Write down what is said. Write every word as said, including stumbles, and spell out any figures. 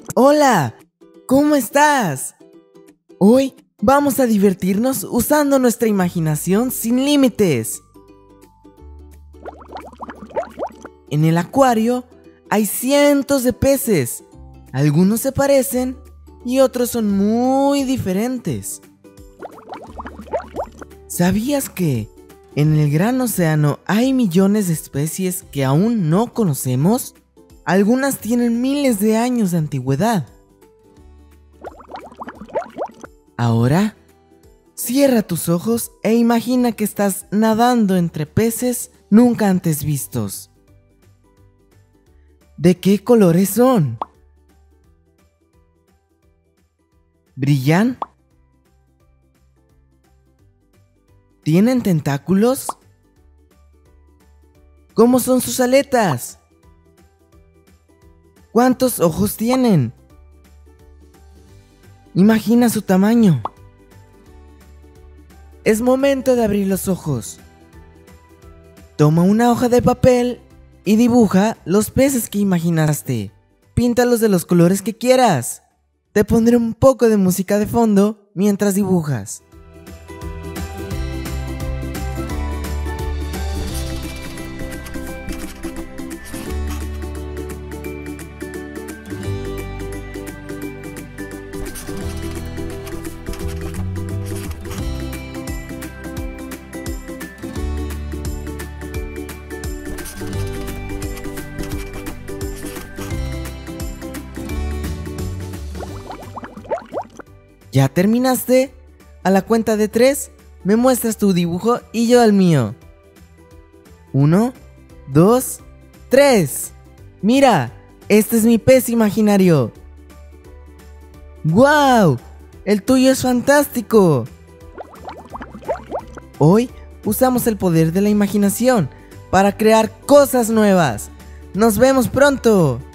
Hola, ¿cómo estás? Hoy vamos a divertirnos usando nuestra imaginación sin límites. En el acuario hay cientos de peces. Algunos se parecen y otros son muy diferentes. ¿Sabías que en el gran océano hay millones de especies que aún no conocemos? Algunas tienen miles de años de antigüedad. Ahora, cierra tus ojos e imagina que estás nadando entre peces nunca antes vistos. ¿De qué colores son? ¿Brillan? ¿Tienen tentáculos? ¿Cómo son sus aletas? ¿Cuántos ojos tienen? Imagina su tamaño. Es momento de abrir los ojos. Toma una hoja de papel y dibuja los peces que imaginaste. Píntalos de los colores que quieras. Te pondré un poco de música de fondo mientras dibujas. ¿Ya terminaste? A la cuenta de tres, me muestras tu dibujo y yo el mío. Uno, dos, tres. Mira, este es mi pez imaginario. ¡Guau! El tuyo es fantástico. Hoy usamos el poder de la imaginación para crear cosas nuevas. ¡Nos vemos pronto!